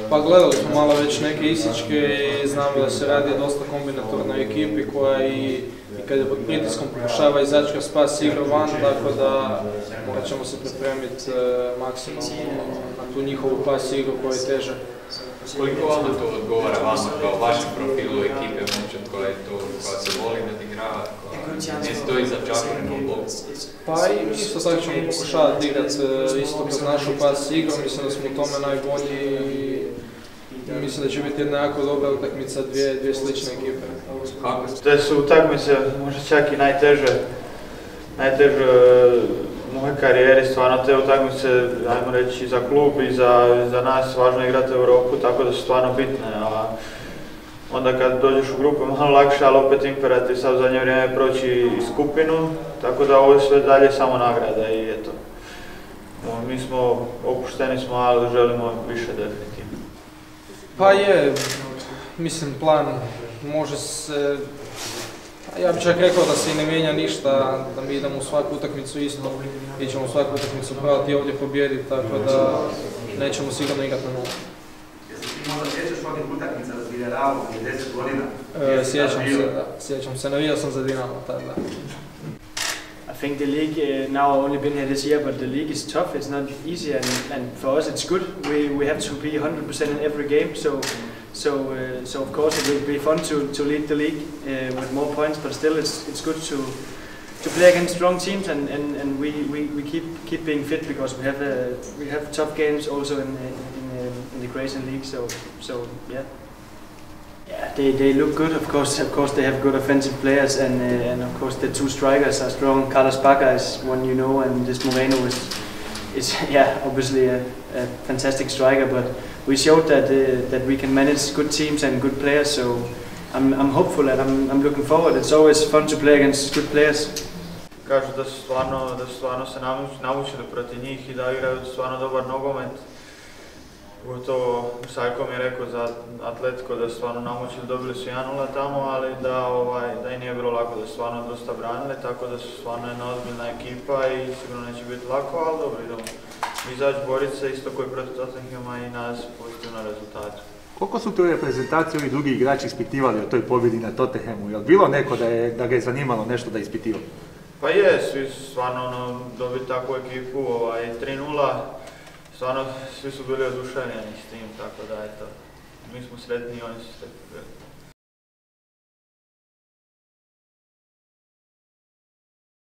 Pa gledali smo malo već neke isječke i znamo da se radi o dosta kombinatornoj ekipi koja i kad je pod pritiskom pokušava izaći kroz pas igru van, tako da morat ćemo se pripremiti maksimalno na tu njihovu pas igru koja je teže. Koliko vama to odgovara vama kao vašem profilu ekipe, momčad koja se voli nadigrava, koja ne stoji za čakom bloku? Pa i isto tako ćemo pokušavati igrati isto kroz našu pas igru, mislim da smo u tome najbolji i mislim da će biti jedna jako dobra utakmica, dvije slične ekipe. Te su utakmice možda čak i najteže u moje karijeri, stvarno te utakmice, ajmo reći, za klub i za nas važno igrati u Europu, tako da su stvarno bitne. A onda kad dođeš u grupu je malo lakše, ali opet imperativ sad u zadnje vrijeme proći i skupinu, tako da ovo je sve dalje samo nagrada i eto. Mi smo opušteni smo, ali želimo više definitivno. Pa je, mislim plan može se, ja bih čak rekao da se i ne mijenja ništa, da mi idemo u svaku utakmicu isto, mi ćemo u svaku utakmicu probati i ovdje pobijediti, tako da nećemo sigurno igrati na nulu. Jesi ti možda sjećaš ovih utakmica za Villarrealu prije 10 godina? Sjećam se, navijao sam za Dinama tada. I think the league, now I've only been here this year, but the league is tough, it's not easy, and for us it's good. We have to be 100% in every game, so of course it will be fun to lead the league with more points, but still it's good to play against strong teams, and we keep being fit because we have tough games also in the Croatian league, so yeah. Yeah, they look good. Of course, they have good offensive players, and of course the two strikers are strong. Carlos Bacca is one you know, and this Moreno is yeah, obviously a fantastic striker. But we showed that we can manage good teams and good players. So I'm hopeful and I'm looking forward. It's always fun to play against good players. Kažu da su stvarno se naučili protiv njih i da igraju stvarno dobar nogomet. Gotovo Sajko mi je rekao za Atletico da su stvarno namučili, dobili su 1-0 tamo, ali da i nije bilo lako, da su stvarno dosta branili, tako da su stvarno jedna ozbiljna ekipa i sigurno neće biti lako, ali dobro, idemo izaći boriti se isto koji protiv Tottenhama i nas pozitivno rezultatu. Koliko su tu reprezentacije ovi drugi igrači ispitivali o toj pobjedi na Tottenhamu? Je li bilo neko da ga je zanimalo nešto da ispitiva? Pa je, svi su stvarno dobiti takvu ekipu, 3-0. Stvarno, svi su bili oduševljeni s tim, tako da eto, mi smo sretni i oni su sretni.